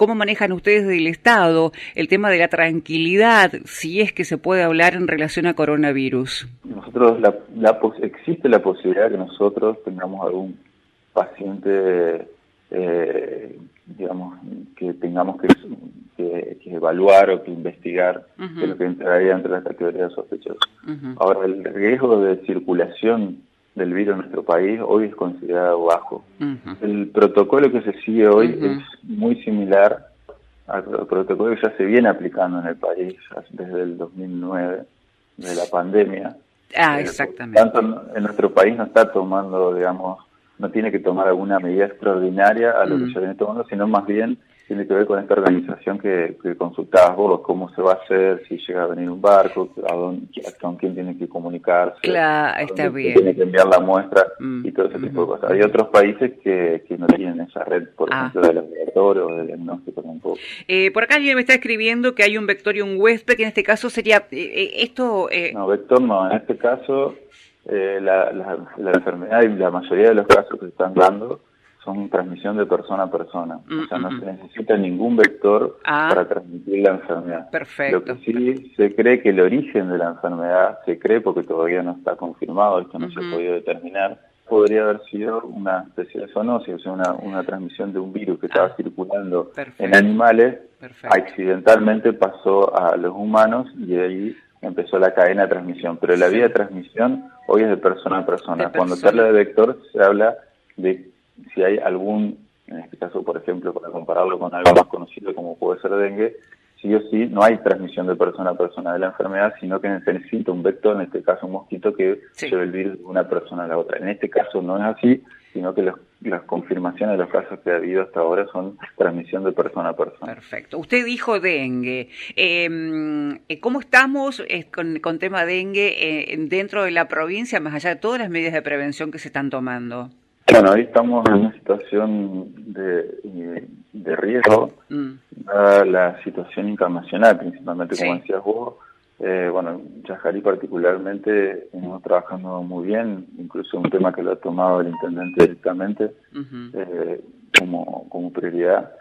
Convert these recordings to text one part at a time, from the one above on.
¿cómo manejan ustedes del Estado el tema de la tranquilidad, si es que se puede hablar en relación a coronavirus? Nosotros, existe la posibilidad de que nosotros tengamos algún paciente, digamos, que tengamos que evaluar o que investigar, que es lo que entraría entre las categorías de sospechosos. Ahora, el riesgo de circulación del virus en nuestro país hoy es considerado bajo. El protocolo que se sigue hoy es muy similar al protocolo que ya se viene aplicando en el país desde el 2009, de la pandemia. Exactamente. Tanto en nuestro país no está tomando, digamos, no tiene que tomar alguna medida extraordinaria a lo que ya viene tomando, sino más bien tiene que ver con esta organización que consultabas vos, cómo se va a hacer, si llega a venir un barco, con quién tiene que comunicarse, claro, está bien. Tiene que enviar la muestra y todo ese tipo de cosas. Hay otros países que no tienen esa red, por ejemplo, de laboratorio o de diagnóstico tampoco. Por acá alguien me está escribiendo que hay un vector y un huésped, que en este caso sería esto... No, vector no, en este caso la enfermedad y la mayoría de los casos que se están dando son transmisión de persona a persona. O sea, no se necesita ningún vector para transmitir la enfermedad. Perfecto. Lo que sí se cree que el origen de la enfermedad, se cree porque todavía no está confirmado, esto no se ha podido determinar, podría haber sido una especie de zoonosis, o sea, una transmisión de un virus que estaba circulando en animales, accidentalmente pasó a los humanos y de ahí empezó la cadena de transmisión. Pero la vía de transmisión hoy es de persona a persona. Cuando se habla de vector, se habla de si hay algún, en este caso, por ejemplo, para compararlo con algo más conocido como puede ser dengue, sí o sí no hay transmisión de persona a persona de la enfermedad, sino que se necesita un vector, en este caso un mosquito, que lleve el virus de una persona a la otra. En este caso no es así, sino que las confirmaciones de los casos que ha habido hasta ahora son transmisión de persona a persona. Perfecto. Usted dijo dengue. ¿Cómo estamos con tema dengue dentro de la provincia, más allá de todas las medidas de prevención que se están tomando? Bueno, hoy estamos en una situación de riesgo, dada la situación internacional, principalmente, como decías vos. Bueno, Yajarí particularmente estamos trabajando muy bien, incluso un tema que lo ha tomado el intendente directamente como prioridad.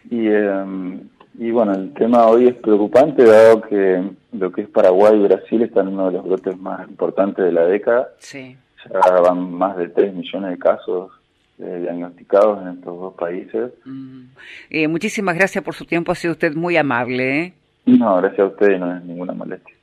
Y bueno, el tema hoy es preocupante, dado que lo que es Paraguay y Brasil están en uno de los brotes más importantes de la década. Ya van más de 3 millones de casos diagnosticados en estos dos países. Muchísimas gracias por su tiempo, ha sido usted muy amable. No, gracias a usted y no es ninguna molestia.